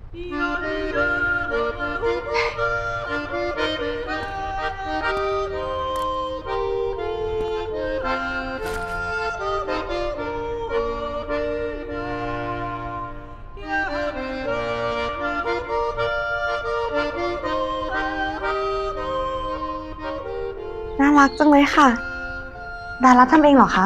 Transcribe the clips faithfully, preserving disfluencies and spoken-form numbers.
น่ารักจังเลยค่ะดาราทำเองเหรอคะ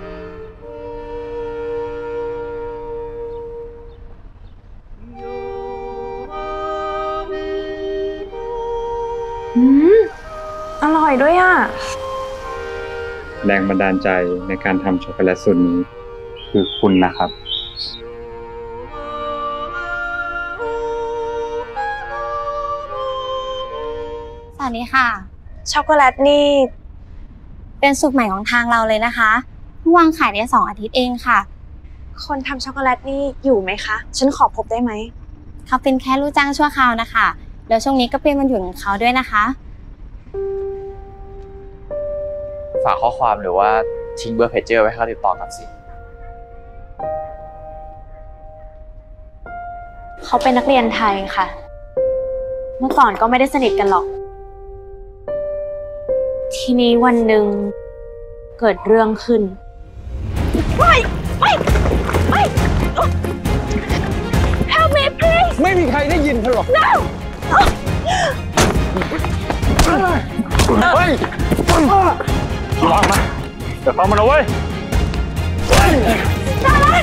อืมอร่อยด้วยอ่ะแรงบันดาลใจในการทำช็อกโกแลตสูตรนี้คือคุณนะครับสวัสดีค่ะช็อกโกแลตนี่เป็นสูตรใหม่ของทางเราเลยนะคะเพิ่งวางขายได้สองอาทิตย์เองค่ะคนทำช็อกโกแลตนี่อยู่ไหมคะฉันขอพบได้ไหมเขาเป็นแค่ลูกจ้างชั่วคราวนะคะแล้วช่วงนี้ก็เป็นวันหยุดของเขาด้วยนะคะฝากข้อความหรือว่าทิ้งเบอร์เพจเจอร์ไว้ให้เขาติดต่อกันสิเขาเป็นนักเรียนไทยค่ะเมื่อก่อนก็ไม่ได้สนิทกันหรอกทีนี้วันหนึ่งเกิดเรื่องขึ้นไม่ไม่ไม่ Help me please ไม่มีใครได้ยินเธอหรอก No เฮ้ยระวังนะอย่าฟังมันเอาไว้ดารัน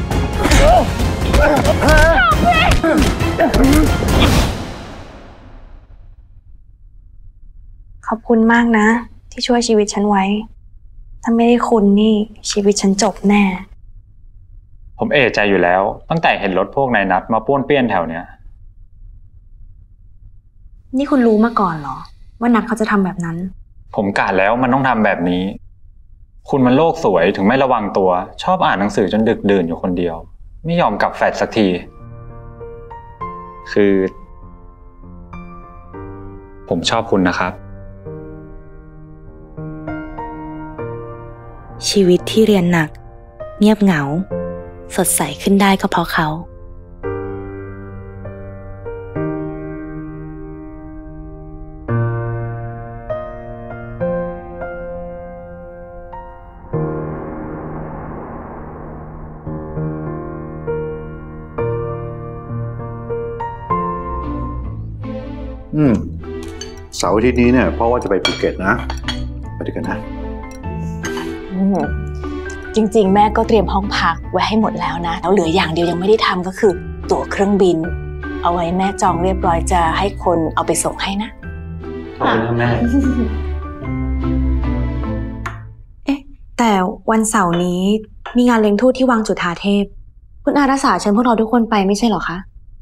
ขอบคุณมากนะที่ช่วยชีวิตฉันไว้ถ้าไม่ได้คุณนี่ชีวิตฉันจบแน่ผมเอะใจอยู่แล้วตั้งแต่เห็นรถพวกนายนัดมาป้วนเปี้ยนแถวเนี้ยนี่คุณรู้มาก่อนเหรอว่านัดเขาจะทำแบบนั้นผมกะแล้วมันต้องทำแบบนี้คุณมันโลกสวยถึงไม่ระวังตัวชอบอ่านหนังสือจนดึกดื่นอยู่คนเดียวไม่ยอมกลับแฟลตสักทีคือผมชอบคุณนะครับชีวิตที่เรียนหนักเงียบเหงาสดใสขึ้นได้ก็เพราะเขาอืมเสาร์อาทิตย์นี้เนี่ยเพราะว่าจะไปภูเก็ตนะไปด้วยกันนะจริงๆแม่ก็เตรียมห้องพักไว้ให้หมดแล้วนะแล้วเหลืออย่างเดียวยังไม่ได้ทำก็คือตั๋วเครื่องบินเอาไว้แม่จองเรียบร้อยจะให้คนเอาไปส่งให้นะขอบคุณค่ะแม่เอ๊ะแต่วันเสาร์นี้มีงานเลี้ยงทูตที่วังจุฑาเทพคุณอารักษาเชิญพวกเราทุกคนไปไม่ใช่เหรอคะ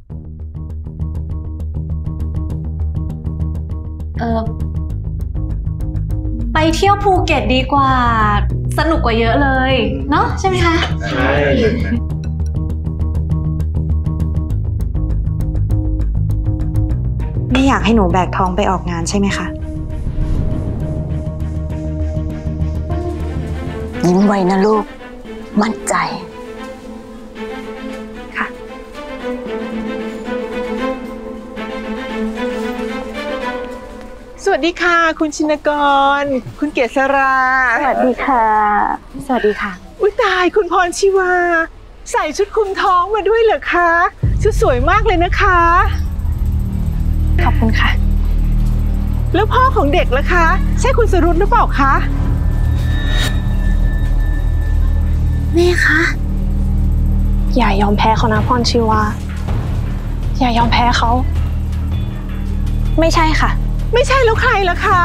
เออไปเที่ยวภูเก็ตดีกว่าสนุกกว่าเยอะเลยเนาะใช่ไหมคะใช่ไม่อยากให้หนูแบกท้องไปออกงานใช่ไหมคะยิ้มไว้นะลูกมั่นใจค่ะสวัสดีค่ะคุณชินกรคุณเกษราสวัสดีค่ะสวัสดีค่ะอุ๊ยตายคุณพรชีวาใส่ชุดคลุมท้องมาด้วยเหรอคะชุดสวยมากเลยนะคะขอบคุณค่ะแล้วพ่อของเด็กล่ะคะใช่คุณสรุตหรือเปล่าคะแม่คะอย่ายอมแพ้เขานะพรชีวาอย่ายอมแพ้เขาไม่ใช่ค่ะไม่ใช่แล้วใครล่ะคะ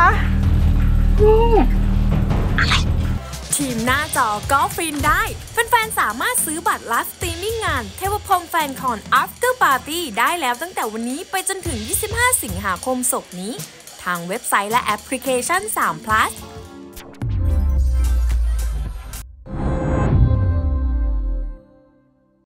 อะไรทีมหน้าจอก็ฟินได้แฟนๆสามารถซื้อบัตรไลฟ์สตรีมมิ่งงานเทวพรหมแฟนคอน After Party ได้แล้วตั้งแต่วันนี้ไปจนถึงยี่สิบห้าสิงหาคมศกนี้ทางเว็บไซต์และแอปพลิเคชัน สาม พลัส